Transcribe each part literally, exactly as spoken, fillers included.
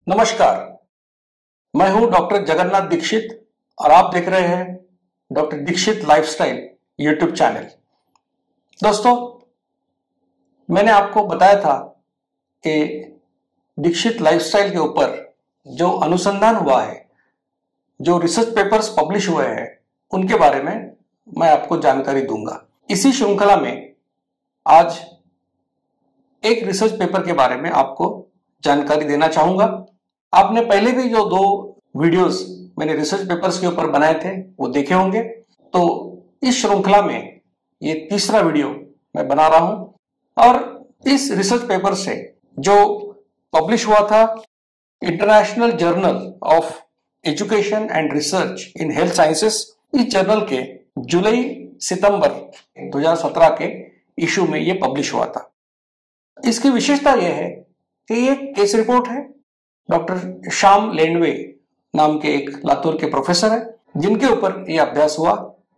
नमस्कार, मैं हूं डॉक्टर जगन्नाथ दीक्षित और आप देख रहे हैं doctor Dikshit lifestyle YouTube channel. दोस्तों, मैंने आपको बताया था कि दीक्षित लाइफस्टाइल के ऊपर जो अनुसंधान हुआ है, जो रिसर्च पेपर्स पब्लिश हुए हैं, उनके बारे में मैं आपको जानकारी दूंगा। इसी श्रृंखला में आज एक रिसर्च पेपर के बारे में आपको जानकारी देना चाहूंगा। आपने पहले भी जो दो वीडियोस मैंने रिसर्च पेपर्स के ऊपर बनाए थे वो देखे होंगे, तो इस श्रृंखला में ये तीसरा वीडियो मैं बना रहा हूं। और इस रिसर्च पेपर से जो पब्लिश हुआ था international journal of education and research in health sciences, इस जर्नल के जुलाई सितंबर दो हज़ार सत्रह के इशू में ये पब्लिश हुआ था। इसकी विशेषता यह है कि ये केस रिपोर्ट है। डॉक्टर श्याम लेंडवे नाम के एक लातूर के प्रोफेसर है जिनके ऊपर ये अभ्यास हुआ,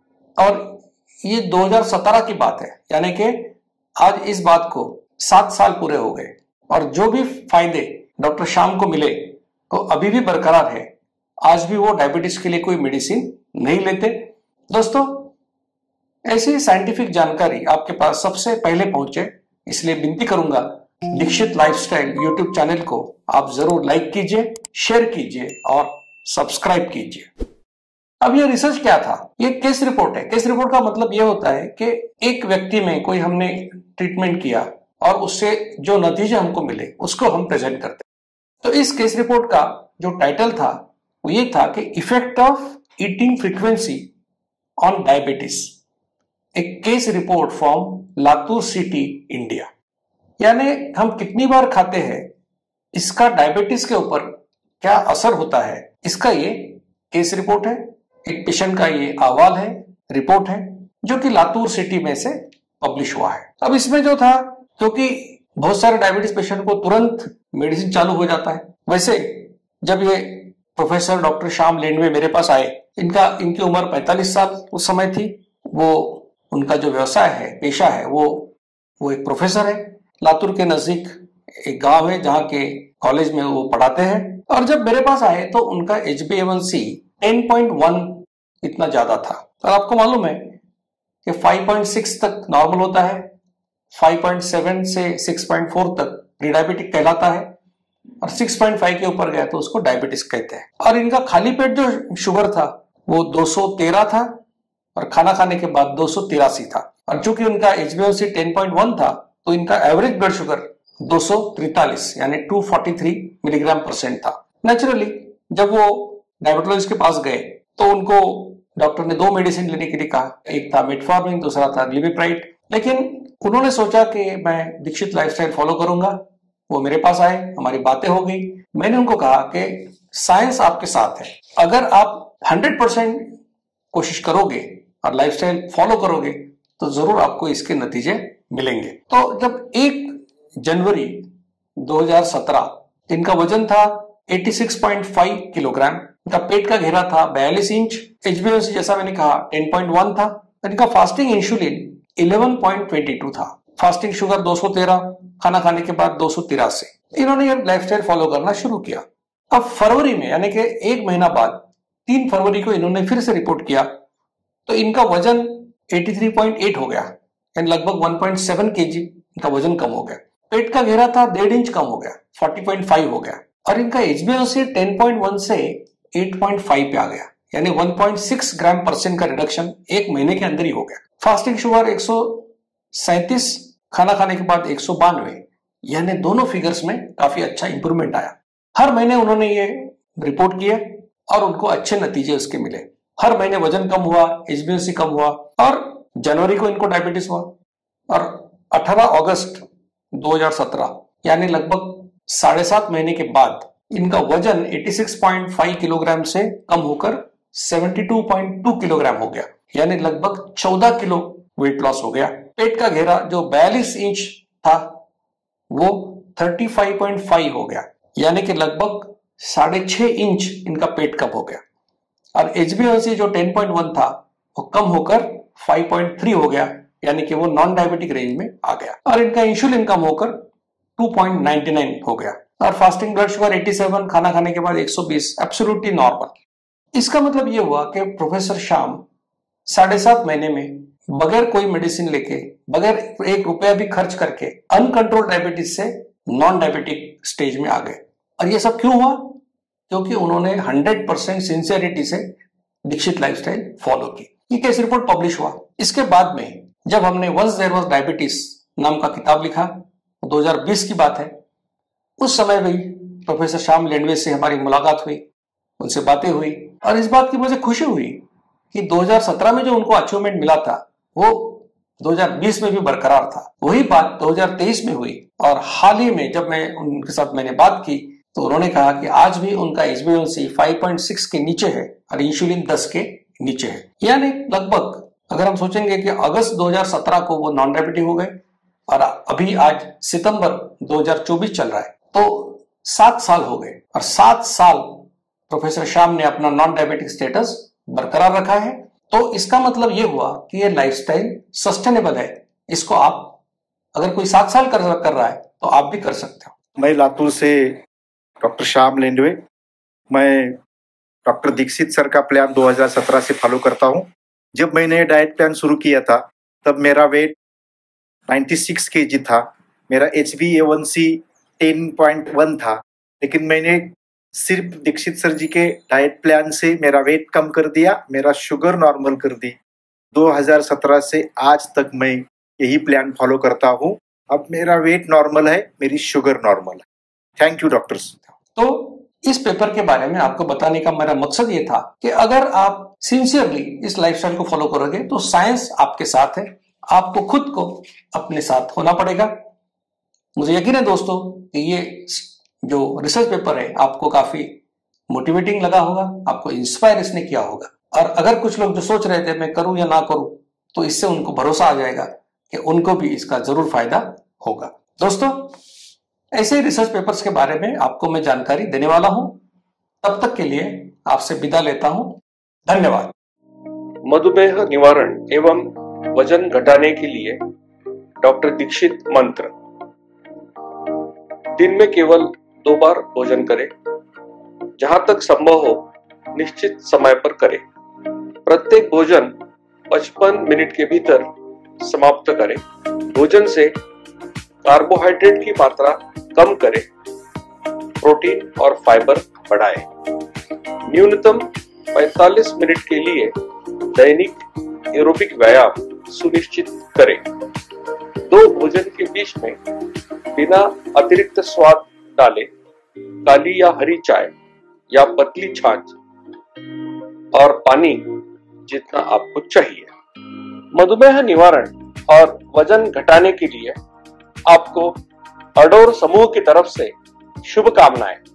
और ये दो हज़ार सत्रह की बात है, यानी कि आज इस बात को सात साल पूरे हो गए और जो भी फायदे डॉक्टर श्याम को मिले तो अभी भी बरकरार है। आज भी वो डायबिटीज के लिए कोई मेडिसिन नहीं लेते। दोस्तों, ऐसी साइंटिफिक जानकारी आपके पास सबसे पहले पहुंचे, इसलिए विनती करूंगा दीक्षित लाइफस्टाइल यूट्यूब चैनल को आप जरूर लाइक कीजिए, शेयर कीजिए और सब्सक्राइब कीजिए। अब ये रिसर्च क्या था? ये केस रिपोर्ट है। केस रिपोर्ट का मतलब ये होता है कि एक व्यक्ति में कोई हमने ट्रीटमेंट किया और उससे जो नतीजे हमको मिले उसको हम प्रेजेंट करते हैं। तो इस केस रिपोर्ट का जो टाइटल था वो ये था कि effect of eating frequency on diabetes, a case report from Latur city, India. यानी हम कितनी बार खाते हैं, इसका डायबिटीज के ऊपर क्या असर होता है, इसका ये केस रिपोर्ट है। एक पेशेंट का ये अहवाल है, रिपोर्ट है, जो कि लातूर सिटी में से पब्लिश हुआ है। अब इसमें जो था, क्योंकि बहुत सारे डायबिटीज पेशेंट को तुरंत मेडिसिन चालू हो जाता है, वैसे जब ये प्रोफेसर डॉक्टर श्याम लेंडवे मेरे पास आए, इनका इनकी उम्र पैंतालीस साल उस समय थी। वो उनका जो व्यवसाय है, पेशा है, वो वो एक प्रोफेसर है। लातूर के नजदीक एक गांव है जहां के कॉलेज में वो पढ़ाते हैं। और जब मेरे पास आए तो उनका H B A one C ten point one इतना ज्यादा था। और आपको मालूम है कि फाइव पॉइंट सिक्स तक नॉर्मल होता है, फाइव पॉइंट सेवन से सिक्स पॉइंट फोर तक प्रीडायबिटिक कहलाता है, और सिक्स पॉइंट फाइव के ऊपर गया तो उसको डायबिटीज कहते हैं। और इनका खाली पेट जो शुगर था वो दो सौ तेरह था और खाना खाने के बाद दो सौ तिरासी था। और चूंकि उनका H B A one C ten point one था तो इनका एवरेज ब्लड शुगर दो सौ तैंतालीस यानी दो सौ तैंतालीस मिलीग्राम परसेंट था। नेचुरली जब वो डायबिटोलॉजिस्ट के पास गए तो उनको डॉक्टर ने दो मेडिसिन लेने के लिए कहा। एक था मेटफॉर्मिन, दूसरा था ग्लिबिप्राइड। लेकिन उन्होंने सोचा कि मैं दीक्षित लाइफस्टाइल फॉलो करूंगा। वो मेरे पास आए, हमारी बातें हो गई। मैंने उनको कहा कि साइंस आपके साथ है, अगर आप हंड्रेड परसेंट कोशिश करोगे और लाइफस्टाइल फॉलो करोगे तो जरूर आपको इसके नतीजे मिलेंगे। तो जब एक जनवरी दो हज़ार सत्रह इनका वजन था छियासी पॉइंट पाँच किलोग्राम, इनका पेट का घेरा था बयालीस inch, H B A one C जैसा मैंने कहा टेन पॉइंट वन था, इनका fasting insulin eleven point two two था, फास्टिंग शुगर दो सौ तेरह, खाना खाने के बाद दो सौ तिरासी। इन्होंने ये लाइफस्टाइल फॉलो करना शुरू किया। अब फरवरी में, यानी कि एक महीना बाद, तीन फरवरी को इन्होंने फिर से रिपोर्ट किया तो इनका वजन तिरासी पॉइंट आठ हो गया, यानी लगभग वन पॉइंट सेवन केजी इनका वजन कम हो गया। पेट का घेरा था डेढ़ इंच कम हो गया, चालीस पॉइंट पाँच हो गया। और इनका H B A one C ten point one से आठ पॉइंट पाँच पे आ गया, यानी one point six gram percent का रिडक्शन एक महीने के अंदर ही हो गया। फास्टिंग शुगर एक सौ सैंतीस, खाना खाने के बाद एक सौ बानवे, यानी दोनों फिगर्स में काफी अच्छा इंप्रूवमेंट आया। हर महीने उन्होंने ये रिपोर्ट किए और उनको अच्छे नतीजे उसके मिले। हर महीने वजन कम हुआ, H B A one C कम हुआ, और जनवरी को इनको डायबिटीज हुआ। और अठारह अगस्त दो हज़ार सत्रह, यानी लगभग साढ़े सात महीने के बाद इनका वजन छियासी पॉइंट पाँच किलोग्राम से कम होकर बहत्तर पॉइंट दो किलोग्राम हो गया, यानी लगभग चौदह किलो वेट लॉस हो गया। पेट का घेरा जो बयालीस इंच था वो पैंतीस पॉइंट पाँच हो गया, यानी कि लगभग साढ़े छह इंच इनका पेट कम हो गया। और H B A one C जो टेन पॉइंट वन था वो कम होकर पाँच पॉइंट तीन हो गया, यानी कि वो नॉन डायबिटिक रेंज में आ गया। और इनका इंसुलिन कम होकर टू पॉइंट नाइन नाइन हो गया। और फास्टिंग ब्लड शुगर सत्तासी, खाना खाने के बाद एक सौ बीस, एब्सोल्युटली नॉर्मल। इसका मतलब ये हुआ कि प्रोफेसर श्याम साढ़े सात महीने में बगैर कोई मेडिसिन लेके, बगैर एक रुपया भी खर्च करके अनकंट्रोल्ड डायबिटीज से नॉन डायबिटिक स्टेज में आ गए। और ये सब क्यों हुआ? क्योंकि उन्होंने हंड्रेड परसेंट सिंसियरिटी से दीक्षित लाइफस्टाइल फॉलो की। ये केस रिपोर्ट पब्लिश हुआ। इसके बाद में जब हमने वंस देयर वाज डायबिटीज नाम का किताब लिखा, दो हज़ार बीस की बात है, उस समय भी प्रोफेसर श्याम लेंडवे से हमारी मुलाकात हुई, उनसे बातें हुई और इस बात की मुझे खुशी हुई कि दो हज़ार सत्रह में जो उनको अचीवमेंट मिला था वो दो हज़ार बीस में भी बरकरार था। वही बात दो हज़ार तेईस में हुई और हाल ही में जब मैं उनके साथ मैंने बात की तो उन्होंने कहा कि आज भी उनका H B A one C पाँच पॉइंट छह के नीचे है और इंसुलिन दस के नीचे है। यानी लगभग अगर हम सोचेंगे कि अगस्त दो हज़ार सत्रह को वो नॉन डायबिटिक हो गए और अभी आज सितंबर दो हज़ार चौबीस चल रहा है, तो सात साल हो गए और सात साल प्रोफेसर श्याम ने अपना नॉन डायबिटिक स्टेटस बरकरार रखा है। तो इसका मतलब ये हुआ कि ये लाइफस्टाइल सस्टेनेबल है। इसको आप अगर कोई सात साल कर, कर रहा है तो आप भी कर सकते हो। मैं लातूर से डॉक्टर श्याम लेंडवे, मैं डॉक्टर दीक्षित सर का प्लान दो हज़ार सत्रह से फॉलो करता हूँ। जब मैंने डाइट प्लान शुरू किया था तब मेरा वेट छियानवे केजी था, मेरा H B A one C दस पॉइंट एक था, लेकिन मैंने सिर्फ दीक्षित सर जी के डाइट प्लान से मेरा वेट कम कर दिया, मेरा शुगर नॉर्मल कर दी। दो हज़ार सत्रह से आज तक मैं यही प्लान फॉलो करता हूँ। अब मेरा वेट नॉर्मल है, मेरी शुगर नॉर्मल है। Thank you doctors. तो इस पेपर के बारे में आपको बताने का मेरा मकसद ये था कि अगर आप सिंसियरली इस लाइफस्टाइल को फॉलो करोगे तो साइंस आपके साथ है, आपको खुद को अपने साथ होना पड़ेगा। मुझे यकीन है दोस्तों कि ये जो रिसर्च पेपर है आपको काफी मोटिवेटिंग लगा होगा, आपको इंस्पायर इसने किया होगा। और अगर कुछ लोग जो सोच रहे थे मैं करूं या ना करूं, तो इससे उनको भरोसा आ जाएगा कि उनको भी इसका जरूर फायदा होगा। दोस्तों, ऐसे रिसर्च पेपर्स के बारे में आपको मैं जानकारी देने वाला हूं। तब तक के लिए आपसे विदा लेता हूं। धन्यवाद। मधुमेह निवारण एवं वजन घटाने के लिए डॉक्टर दीक्षित मंत्र। दिन में केवल दो बार भोजन करें, जहां तक संभव हो निश्चित समय पर करें। प्रत्येक भोजन पचपन मिनट के भीतर समाप्त करें। भोजन से कार्बोहाइड्रेट की मात्रा कम करें, प्रोटीन और फाइबर बढ़ाएं। न्यूनतम पैंतालीस मिनट के लिए दैनिक एरोबिक व्यायाम सुनिश्चित करें। दो भोजन के बीच में बिना अतिरिक्त स्वाद डाले काली या हरी चाय या पतली छाछ और पानी जितना आपको चाहिए। मधुमेह निवारण और वजन घटाने के लिए आपको अडोर समूह की तरफ से शुभकामनाएं।